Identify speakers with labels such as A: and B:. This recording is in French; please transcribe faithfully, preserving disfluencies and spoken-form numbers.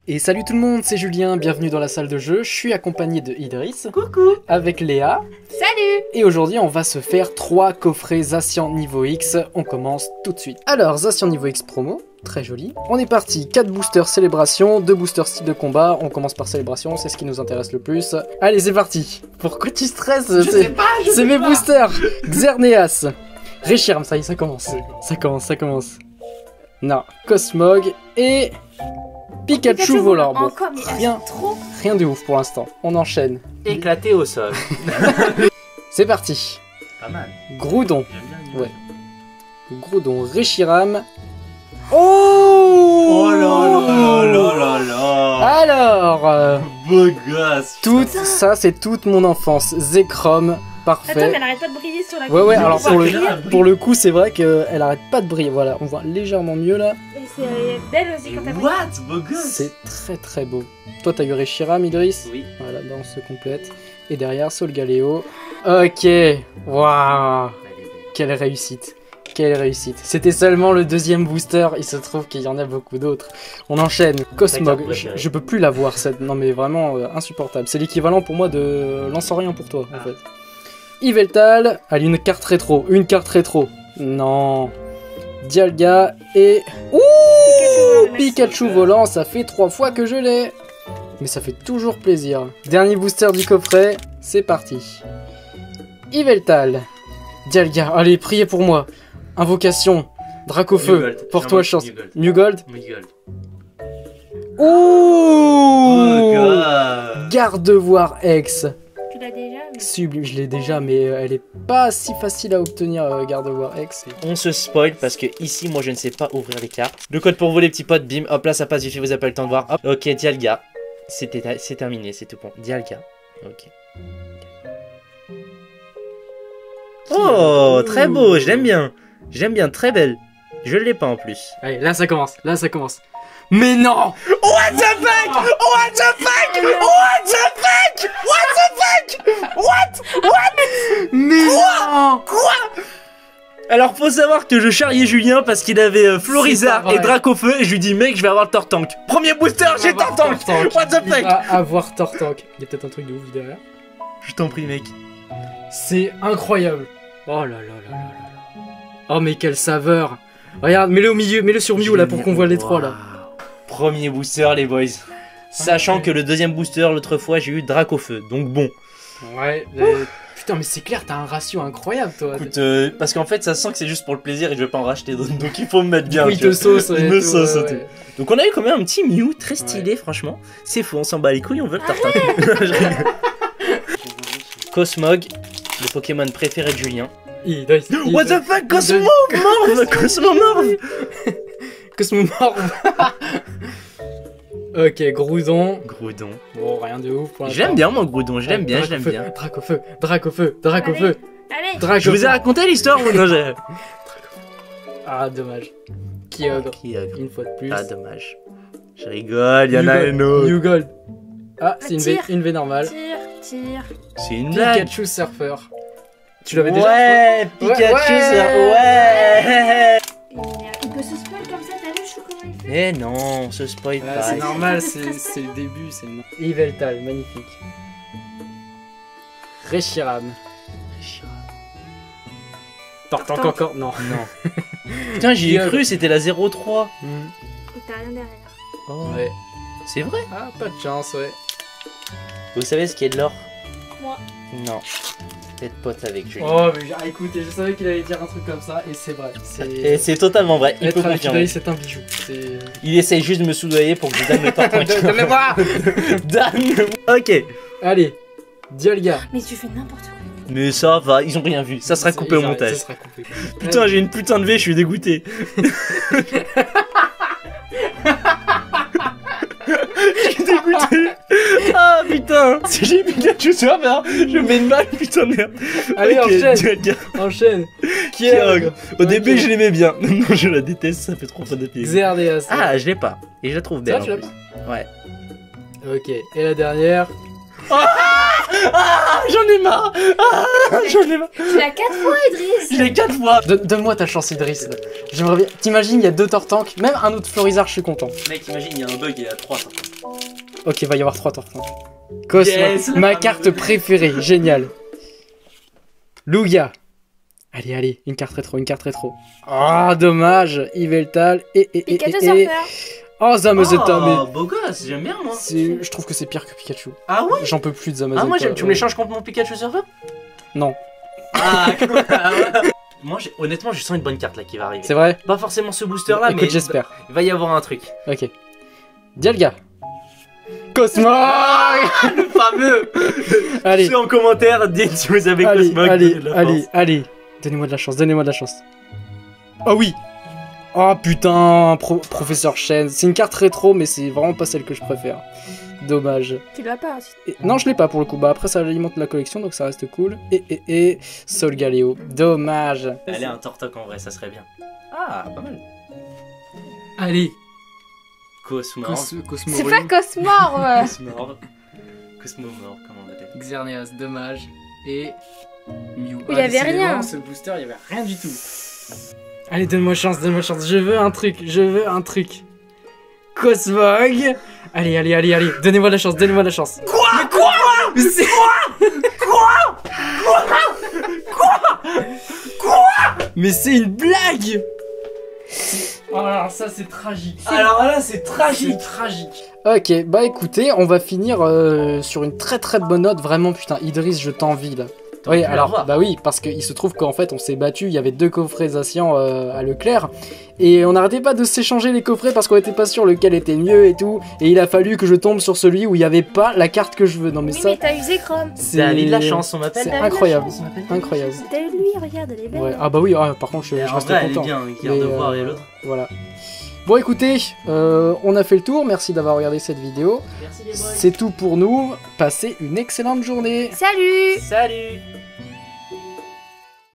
A: Et salut tout le monde, c'est Julien, bienvenue dans la salle de jeu. Je suis accompagné de Idriss.
B: Coucou.
A: Avec Léa.
C: Salut.
A: Et aujourd'hui on va se faire trois coffrets Zacian niveau X. On commence tout de suite. Alors Zacian niveau X promo, très joli. On est parti, quatre boosters célébration, deux boosters style de combat. On commence par célébration, c'est ce qui nous intéresse le plus. Allez c'est parti. Pourquoi tu stresses?
B: Je sais pas, je
A: C'est
B: sais
A: mes
B: pas.
A: boosters. Xerneas, Reshiram, ça y est, ça commence. Ça commence, ça commence. Non, Cosmog et... Pikachu,
C: Pikachu
A: volant. Bon,
C: encore, mais
A: rien,
C: trop.
A: rien de ouf pour l'instant. On enchaîne.
B: Éclaté au sol.
A: C'est parti.
B: Pas mal.
A: Groudon.
B: J'aime bien.
A: Ouais. Groudon, Reshiram. Oh,
B: Oh là là là là là.
A: Alors, euh,
B: Beau gosse.
A: tout ça, c'est toute mon enfance. Zekrom,
C: Attends,
A: parfait.
C: mais elle arrête pas de briller sur la
A: Ouais, ouais,
C: vidéo.
A: alors
B: ça
A: pour
B: brille.
A: le, pour le coup, c'est vrai qu'elle arrête pas de briller. Voilà, on voit légèrement mieux là.
C: Et c'est belle aussi quand elle brille.
B: What? Beau gosse.
A: C'est très très beau. Toi, t'as eu Reshiram, Idriss?
B: Oui.
A: Voilà, bah on se complète. Et derrière, Solgaleo. Ok, waouh, quelle réussite. Quelle réussite. C'était seulement le deuxième booster, il se trouve qu'il y en a beaucoup d'autres. On enchaîne. Cosmog, je, je peux plus la voir cette. Non mais vraiment euh, insupportable. C'est l'équivalent pour moi de Lance-Orient pour toi en
B: Ah.
A: fait. Yveltal, allez une carte rétro, une carte rétro. Non. Dialga et... Ouh,
C: Pikachu,
A: Pikachu volant, ça fait trois fois que je l'ai. Mais ça fait toujours plaisir. Dernier booster du coffret, c'est parti. Yveltal, Dialga, allez priez pour moi. Invocation, Dracofeu,
B: Mugold.
A: porte-toi
B: Genre
A: chance.
B: Mugold.
A: Mugold.
B: Mugold.
A: Ouh,
B: Oh gosse.
A: Gardevoir X.
C: Tu l'as déjà mais...
A: Sublime, je l'ai déjà, mais euh, elle est pas si facile à obtenir, euh, Gardevoir X.
D: On se spoil parce que ici, moi, je ne sais pas ouvrir les cartes. Le code pour vous, les petits potes, bim, hop là, ça passe vite fait, vous avez pas le temps de voir. Hop, ok, Dialga. C'était, c'est terminé, c'est tout bon. Dialga. Ok. Oh, très beau, je l'aime bien. Je l'aime bien, très belle. Je l'ai pas en plus.
A: Allez, là ça commence, là ça commence. Mais non!
D: What the fuck? What the fuck? What the fuck? What the fuck? What? What?
A: Mais non!
D: Quoi? Alors faut savoir que je charriais Julien parce qu'il avait euh,
A: C'est
D: Florizard
A: pas
D: et
A: vrai.
D: Dracofeu et je lui dis mec je vais avoir le Tortank. Premier booster j'ai Tortank. What the
A: Il
D: fuck?
A: va avoir Tortank. Il y a peut-être un truc de ouf derrière.
D: Je t'en prie mec.
A: C'est incroyable. Oh là là là là là là. Oh mais quelle saveur. Regarde, mets-le au milieu, mets-le sur Mew là pour qu'on voit les trois là.
D: Premier booster les boys. Sachant que le deuxième booster l'autre fois j'ai eu Dracofeu donc bon.
A: Ouais. euh, Putain mais c'est clair, t'as un ratio incroyable toi.
D: Écoute euh, parce qu'en fait ça sent que c'est juste pour le plaisir et je vais pas en racheter d'autres donc il faut me mettre bien.
A: Oui, il
D: tu
A: te
D: vois.
A: sauce.
D: Il
A: et
D: me
A: tout,
D: sauce
A: ouais,
D: et tout.
A: ouais.
D: Donc on a eu quand même un petit Mew très stylé franchement. C'est fou on s'en bat les couilles on veut le Tortank. Je rigole. Cosmog, le Pokémon préféré de Julien.
A: Il doit- il
D: What
A: doit-
D: the fuck, Cosmo Morve Cosmo Morve.
A: Cosmomorph. Ok, Groudon.
D: Groudon.
A: Bon, rien de ouf pour l'instant.
D: Je l'aime bien moi Groudon, je l'aime bien, je l'aime
A: Dracofeu,
D: bien.
A: Dracofeu, Dracofeu, Dracofeu,
C: Allez.
A: Dracofeu.
D: Je vous ai raconté l'histoire ou non j'ai-
A: Ah, dommage. Kyogre,
D: Qui a
A: une fois de plus.
D: Ah dommage. Je rigole, il y en a
A: New
D: une
A: Gold,
D: autre.
A: New Gold. Ah, c'est une V,
C: Tire.
A: une V normale.
C: Tire, tire.
D: C'est une blague.
A: Pikachu Surfer. Tu l'avais déjà?
D: Ouais, Pikachu
A: Ouais, ouais.
D: c'est... Ouais.
C: Il, il peut se spoil comme ça, t'as vu chou comment il fait?
D: Mais non, on se spoil
A: Ouais,
D: pas.
A: c'est normal, c'est c'est le début, c'est le... Yveltal, magnifique. Reshiram. Tortank
C: Tortank.
A: encore? Non.
D: Non. Putain, j'y ai cru, c'était la zéro trois.
A: Hmm,
C: Et t'as rien derrière.
D: Oh.
A: Ouais.
D: C'est vrai.
A: Ah, pas de chance, ouais.
D: Vous savez ce qui est de l'or?
C: Moi.
D: Non. D'être pote avec Julien.
A: Oh, mais ah, écoutez, je savais qu'il allait dire un truc comme ça, et c'est vrai.
D: Et
A: C'est...
D: c'est totalement vrai, il
A: Être
D: peut
A: avec
D: confirmer.
A: Idriss, c'est un bijou. C'est...
D: Il essaye juste de me soudoyer pour que je donne le Tortank.
A: Donnez-moi.
D: Donne. Ok.
A: Allez, Dialga.
C: Mais tu fais n'importe quoi.
D: Mais ça va, ils ont rien vu. Ça sera coupé
A: Ils
D: au
A: arrêtent,
D: montage.
A: Ça sera coupé.
D: Putain, j'ai une putain de V, je suis dégoûté. Je suis dégoûté. Ah putain. Si j'ai Pikachu sur la je mets une balle, putain de merde.
A: Allez,
D: Ok,
A: enchaîne.
D: Dialga.
A: Enchaîne.
D: Kyogre. Au
A: Ok.
D: début, je l'aimais bien. Maintenant, je la déteste, ça fait trop fois de pied.
A: Xerneas.
D: Ah, je l'ai pas. Et je la trouve belle
A: Ça,
D: en
A: tu l'as
D: plus. Ouais.
A: Ok, et la dernière.
D: Ah, j'en ai marre. Ah, j'en ai marre.
C: Tu l'as quatre fois, Idriss.
D: Je l'ai quatre fois.
A: Donne- Donne-moi ta chance, Idriss. J'aimerais bien. T'imagines, il y a deux Tortank, même un autre Florizard, je suis content.
B: Mec, imagine, il y a un bug, il y a trois.
A: Ok, va y avoir trois tours. Cosmo,
D: Yes,
A: ma
D: la
A: carte
D: fameuse.
A: préférée, génial. Lugia. Allez, allez, une carte rétro, une carte rétro. Ah, dommage. Yveltal et et et
C: Pikachu
A: et. et...
C: Surfer.
A: Oh, Zamazenta, mais
D: Oh, beau gosse, j'aime bien moi.
A: c'est- je trouve que c'est pire que Pikachu.
D: Ah ouais.
A: J'en peux plus de Zamazenta.
D: Ah moi j'aime, tu me
A: ouais.
D: l'échanges contre mon Pikachu Surfer?
A: Non,
D: Ah, cool. Ah ouais. Moi j'ai- honnêtement je sens une bonne carte là qui va arriver.
A: c'est vrai.
D: Pas forcément ce booster là
A: Écoute,
D: mais
A: j'espère.
D: il va y avoir un truc.
A: Ok. Dialga. Cosmo.
D: Le fameux.
A: Allez,
D: C'est en commentaire, dites si vous avez
A: allez,
D: Cosmog.
A: allez,
D: donnez de la
A: allez,
D: force.
A: allez. Donnez-moi de la chance, donnez-moi de la chance. Oh oui. Oh putain, pro- professeur Chen. C'est une carte rétro, mais c'est vraiment pas celle que je préfère. Dommage.
C: Tu l'as pas aussi.
A: Et- non, je l'ai pas pour le coup. Bah après, ça alimente la collection, donc ça reste cool. Et et et Solgaleo. Dommage.
D: Allez, un Tortoc en vrai, ça serait bien. Ah, pas mal.
A: Allez.
D: Cosmor.
A: Cosmo.
C: C'est pas Cosmorph.
D: Cosmor. Cosmomor, comment on l'appelle.
A: Xerneas, dommage. Et Mew.
C: Il y avait rien.
A: Ce booster, il y avait rien du tout. Allez, donne-moi chance, donne-moi chance. Je veux un truc, je veux un truc. Cosmog. Allez, allez, allez, allez. Donnez-moi la chance, donnez-moi la chance. Quoi? Mais quoi? Mais c'est quoi? Quoi? Quoi? Quoi? Quoi? Mais c'est une blague. Oh alors ça c'est tragique.
D: Alors là, c'est
A: C'est
D: tragique.
A: tragique. Ok, bah écoutez, on va finir euh, sur une très très bonne note. Vraiment, putain, Idriss, je t'envie là. Oui,
D: pu
A: alors,
D: l'avoir.
A: bah oui, parce qu'il se trouve qu'en fait, on s'est battu. Il y avait deux coffrets Zacian euh, à Leclerc. Et on n'arrêtait pas de s'échanger les coffrets parce qu'on était pas sûr lequel était mieux et tout. Et il a fallu que je tombe sur celui où il n'y avait pas la carte que je veux. Non, mais
C: Oui,
A: ça,
C: mais t'as usé Chrome.
A: c'est.
D: David de la chance, on m'appelle.
A: C'est
C: David de la
A: incroyable.
C: chance.
D: On m'appelle.
A: Incroyable.
C: T'as eu lui, regarde, elle est belle.
A: Ouais. Ah, bah oui, ah, par contre, je, je
D: En
A: reste
D: vrai, elle est
A: content.
D: bien, une carte de
A: Mais,
D: voir
A: euh,
D: et l'autre.
A: Voilà. Bon, écoutez, euh, on a fait le tour. Merci d'avoir regardé cette vidéo.
D: Merci les boys.
A: C'est tout pour nous. Passez une excellente journée.
C: Salut.
D: Salut.